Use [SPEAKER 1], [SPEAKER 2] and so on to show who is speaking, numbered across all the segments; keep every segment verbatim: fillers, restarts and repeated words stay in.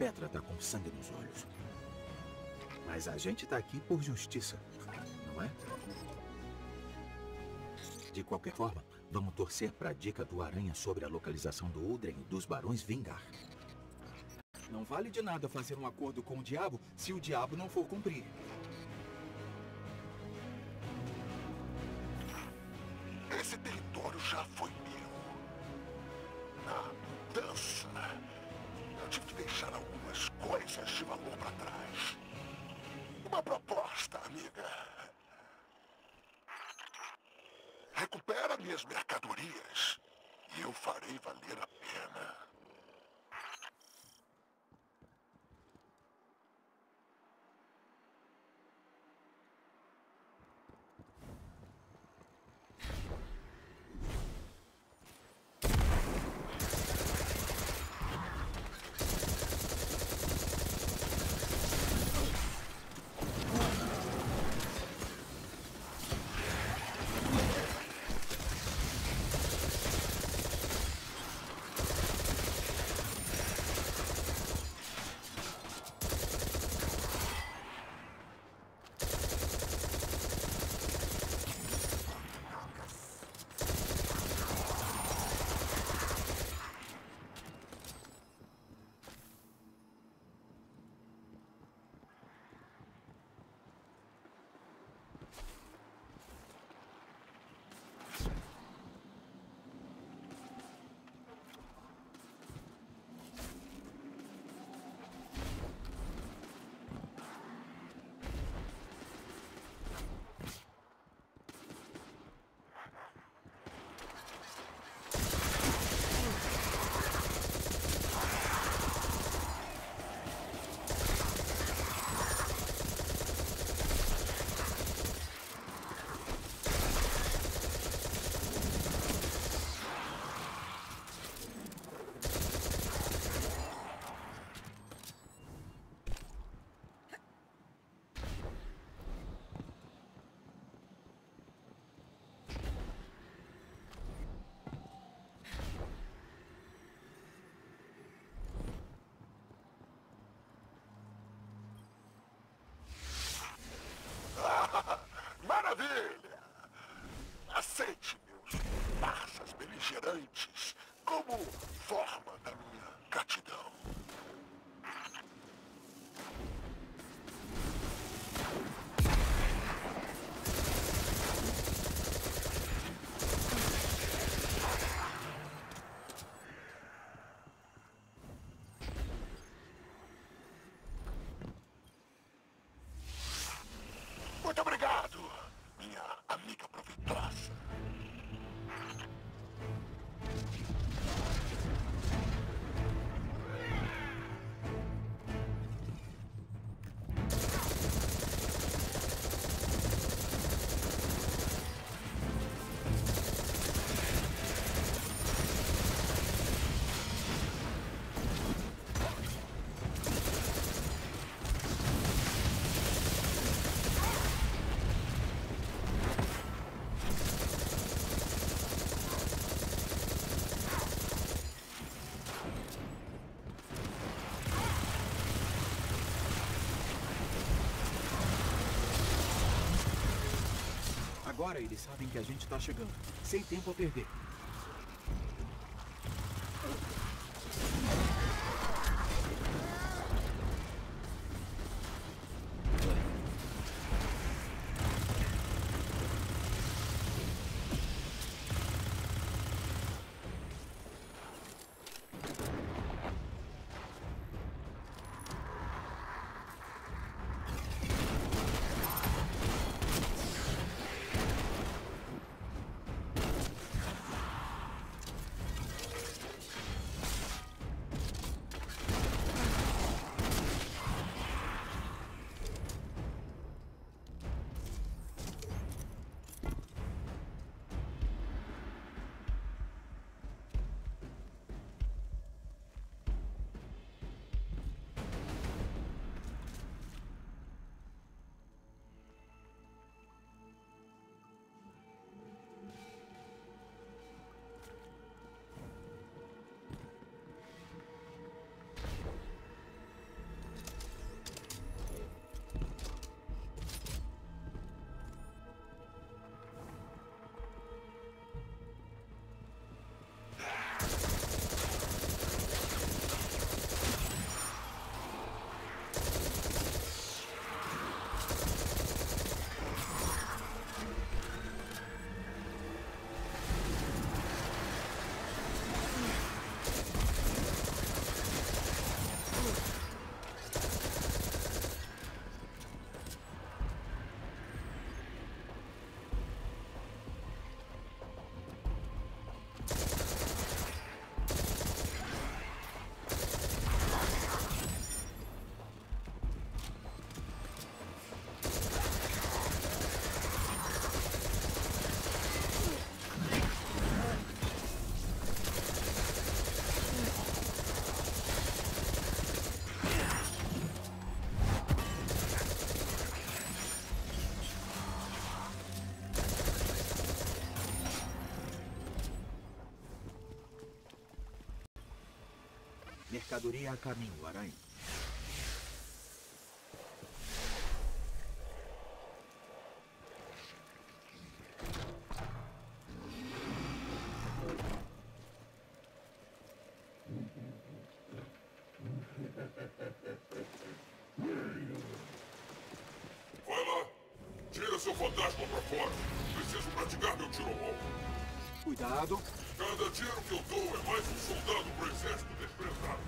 [SPEAKER 1] Petra tá com sangue nos olhos. Mas a gente tá aqui por justiça, não é? De qualquer forma, vamos torcer pra dica do Aranha sobre a localização do Uldren e dos Barões vingar. Não vale de nada fazer um acordo com o diabo se o diabo não for cumprir.
[SPEAKER 2] Esse território já foi meu. Na mudança, eu tive que deixar algumas coisas de valor pra trás. Uma proposta, amiga. Recupera minhas mercadorias e eu farei valer a pena. Maravilha! Aceite meus parças beligerantes como forma da minha gratidão. Muito obrigado, minha amiga proveitosa.
[SPEAKER 1] Agora eles sabem que a gente tá chegando. Sem tempo a perder. Mercadoria a caminho, Aranha.
[SPEAKER 2] Vai lá! Tira seu fantasma pra fora! Preciso praticar meu tiro ao alvo!
[SPEAKER 1] Cuidado!
[SPEAKER 2] Cada tiro que eu dou é mais um soldado pro exército desprezado!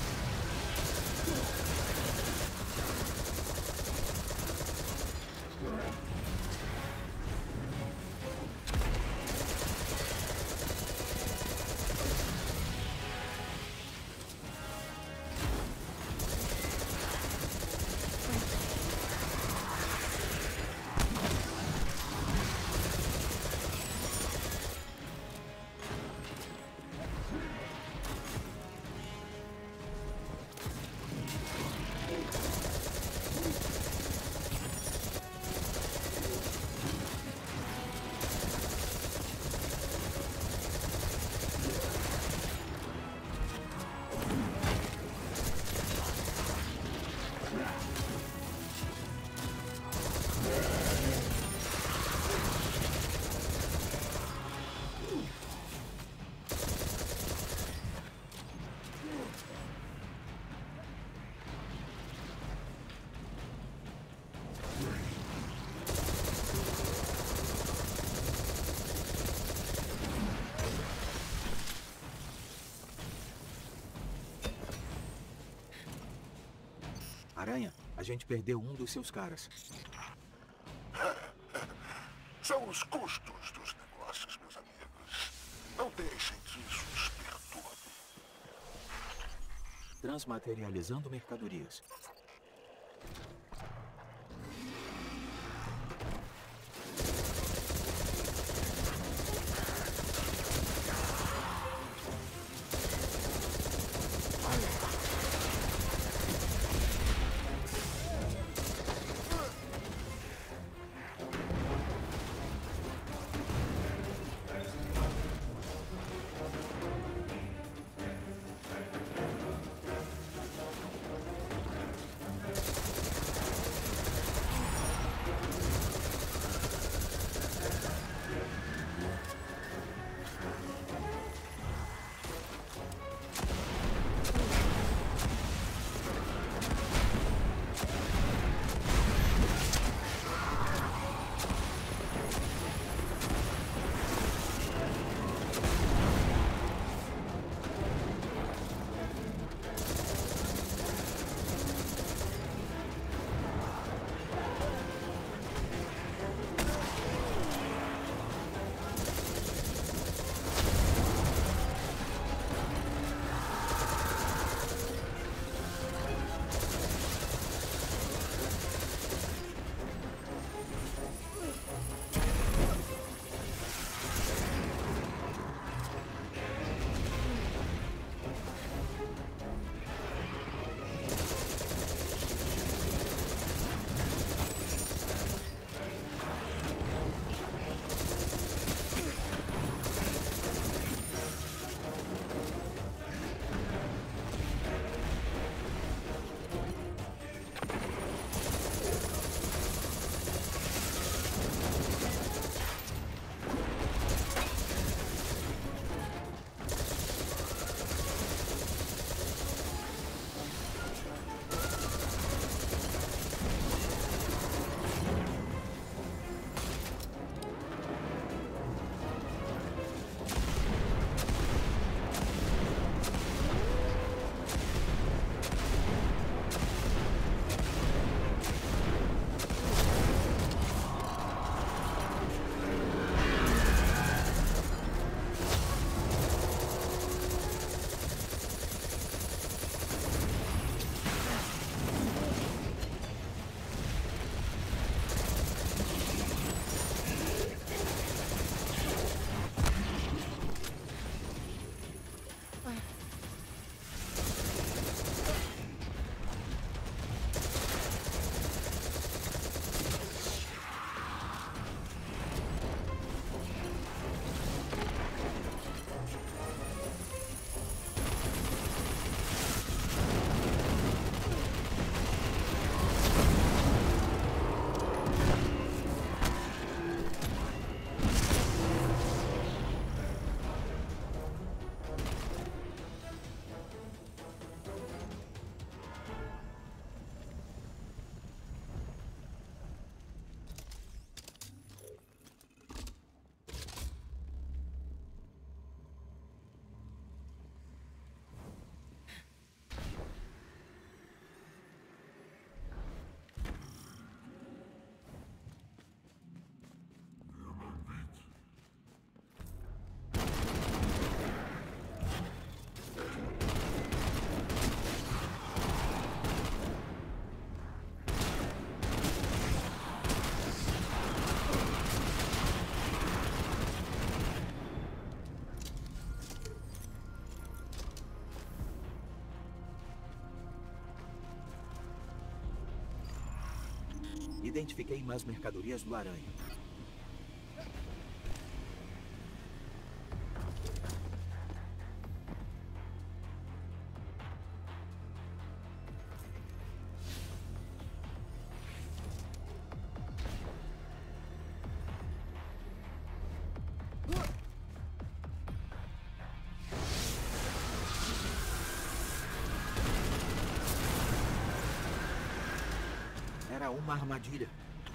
[SPEAKER 1] Aranha, a gente perdeu um dos seus caras.
[SPEAKER 2] São os custos dos negócios, meus amigos. Não deixem que isso os perturbe.
[SPEAKER 1] Transmaterializando mercadorias. Identifiquei mais mercadorias do Aranha. Era uma armadilha.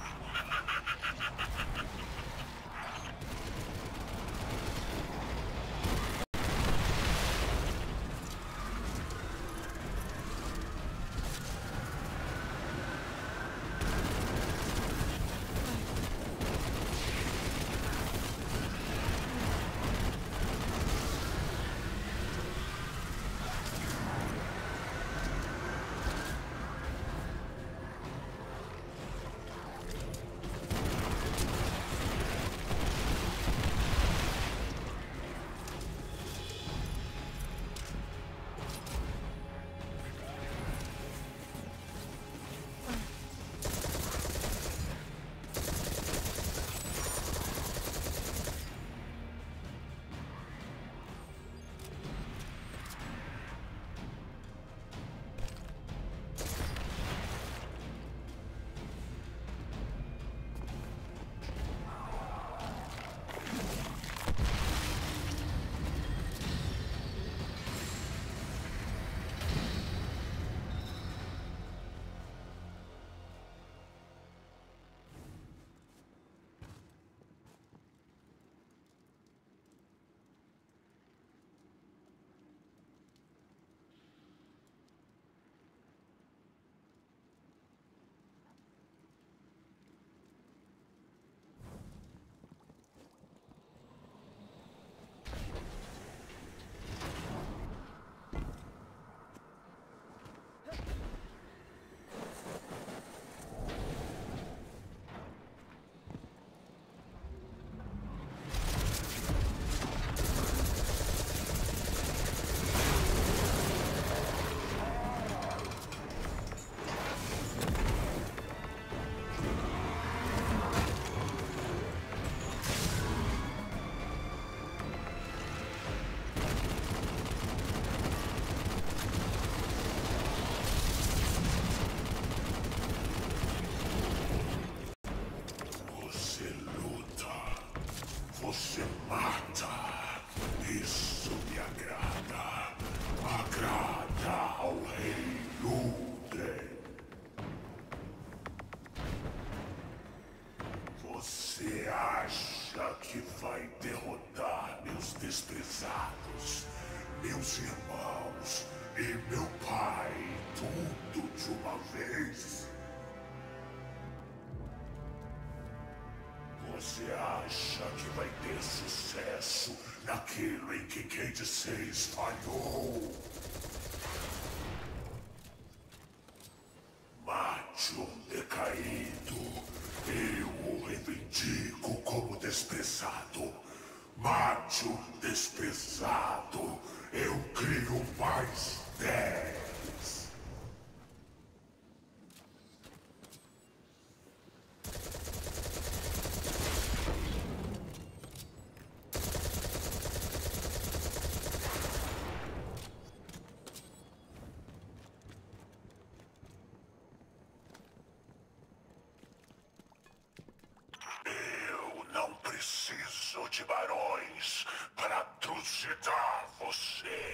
[SPEAKER 2] Você mata. Isso me agrada. Agrada ao rei Ludden. Você acha que vai derrotar meus desprezados, meus irmãos e meu pai, tudo de uma vez? Você acha que vai ter sucesso naquilo em que Cayde seis falhou? Mate um decaído. Eu o reivindico como desprezado. Mate um desprezado. Eu crio mais dez. Preciso de barões para trucidar você.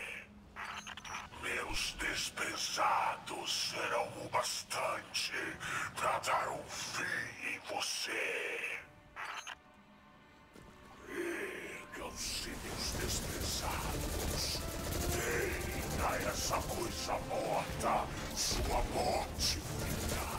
[SPEAKER 2] Meus desprezados serão o bastante para dar um fim em você. Ergam-se, meus desprezados. Deem a essa coisa morta sua morte final.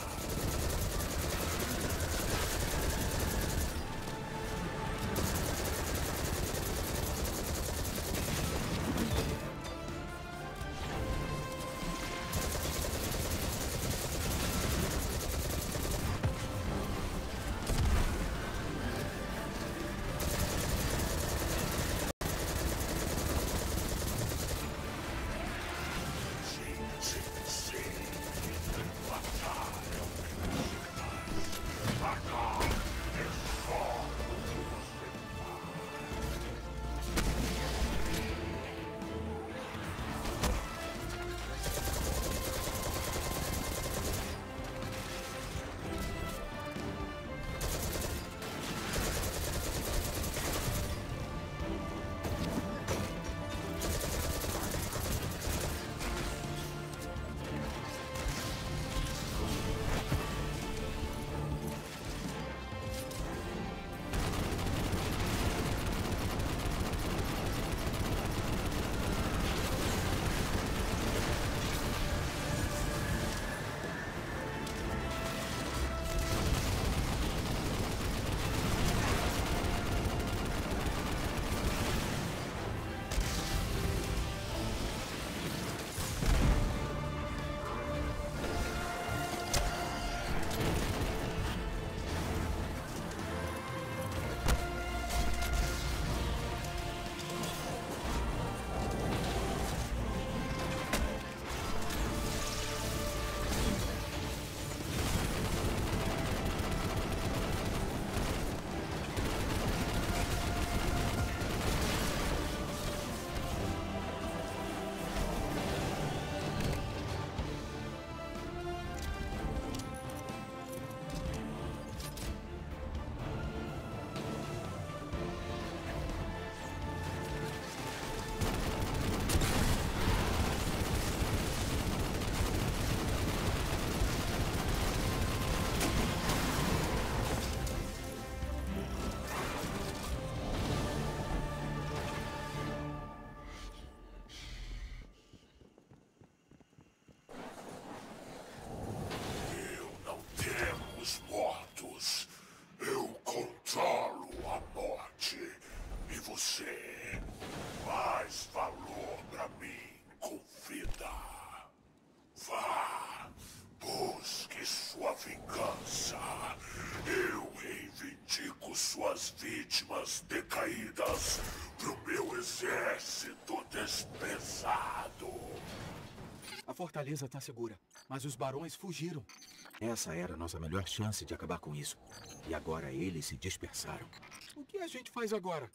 [SPEAKER 2] vítimas decaídas pro meu exército desprezado.
[SPEAKER 1] A fortaleza tá segura, mas os barões fugiram. Essa era a nossa melhor chance de acabar com isso. E agora eles se dispersaram. O que a gente faz agora?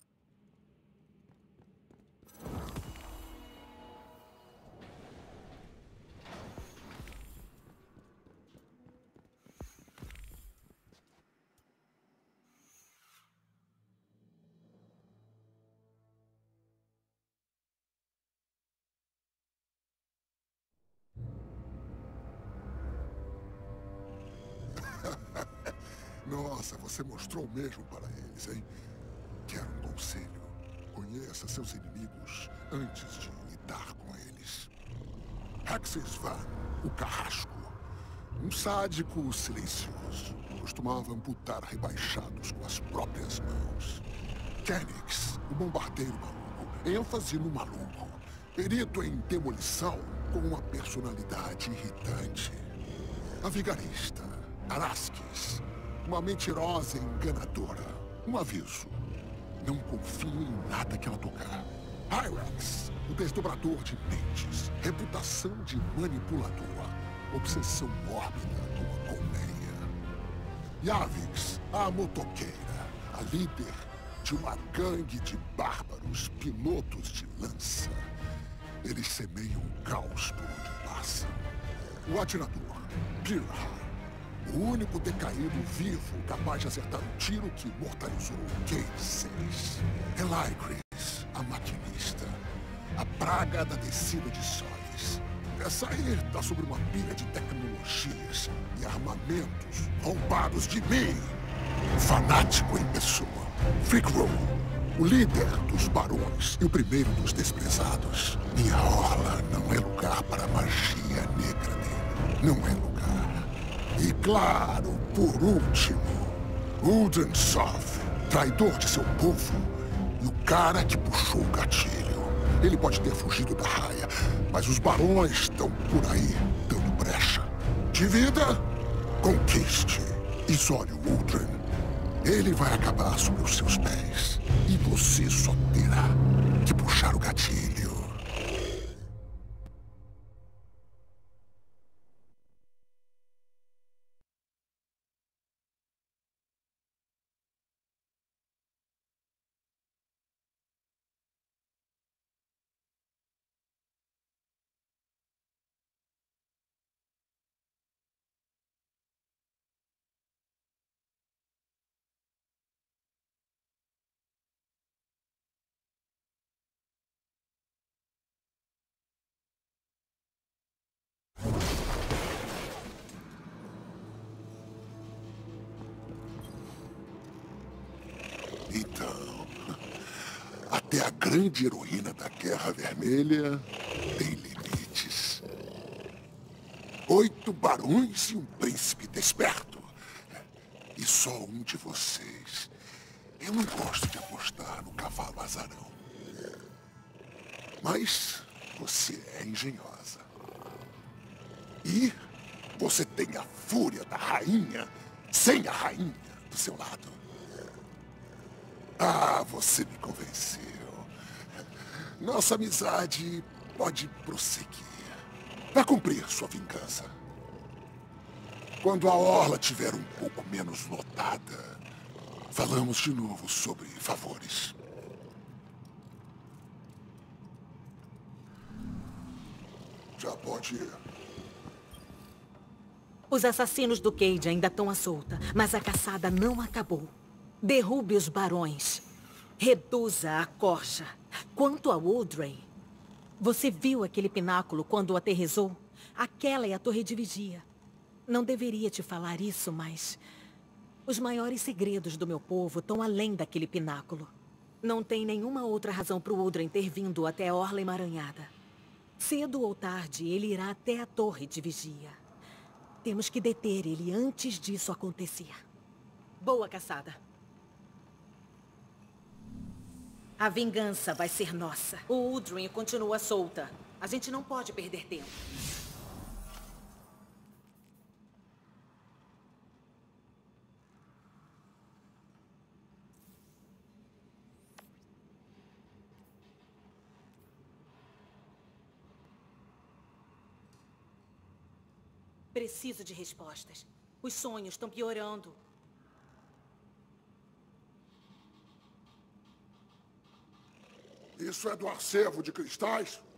[SPEAKER 2] Nossa, você mostrou mesmo para eles, hein? Quero um conselho. Conheça seus inimigos antes de lidar com eles. Hexis Van, o carrasco. Um sádico silencioso. Costumava amputar rebaixados com as próprias mãos. Kenix, o bombardeiro maluco. ênfase no maluco. Perito em demolição com uma personalidade irritante. A vigarista, Araskis. Uma mentirosa e enganadora. Um aviso. Não confie em nada que ela tocar. Hyrax, o desdobrador de mentes. Reputação de manipulador. Obsessão mórbida com a colmeia. Yavix, a motoqueira. A líder de uma gangue de bárbaros pilotos de lança. Eles semeiam o caos por onde passam. O atirador, Pirha. O único decaído vivo capaz de acertar um tiro que mortalizou Cayde seis. Eligris, a maquinista. A praga da descida de sóis. Essa aí tá sobre uma pilha de tecnologias e armamentos roubados de mim. O fanático em pessoa. Freakrow, o líder dos barões e o primeiro dos desprezados. Minha orla não é lugar para magia negra dele. Não é lugar. E claro, por último, Uldren Sov, traidor de seu povo, e o cara que puxou o gatilho. Ele pode ter fugido da raia, mas os barões estão por aí, dando brecha. De vida, conquiste. Isole Uldren. Ele vai acabar sob os seus pés. E você só terá que puxar o gatilho. Então, até a grande heroína da Guerra Vermelha tem limites. Oito barões e um príncipe desperto. E só um de vocês. Eu não gosto de apostar no cavalo azarão. Mas você é engenhosa. E você tem a fúria da rainha sem a rainha do seu lado. Ah, você me convenceu. Nossa amizade pode prosseguir. Vai cumprir sua vingança. Quando a orla tiver um pouco menos lotada, falamos de novo sobre favores. Já pode ir.
[SPEAKER 3] Os assassinos do Cayde ainda estão à solta, mas a caçada não acabou. Derrube os barões. Reduza a corja. Quanto a Uldren, você viu aquele pináculo quando aterrissou? Aquela é a torre de vigia. Não deveria te falar isso, mas... os maiores segredos do meu povo estão além daquele pináculo. Não tem nenhuma outra razão para o Uldren ter vindo até a Orla Emaranhada. Cedo ou tarde, ele irá até a torre de vigia. Temos que deter ele antes disso acontecer. Boa caçada. A vingança vai ser nossa. O Uldren continua solta. A gente não pode perder tempo. Preciso de respostas. Os sonhos estão piorando.
[SPEAKER 2] Isso é do acervo de cristais?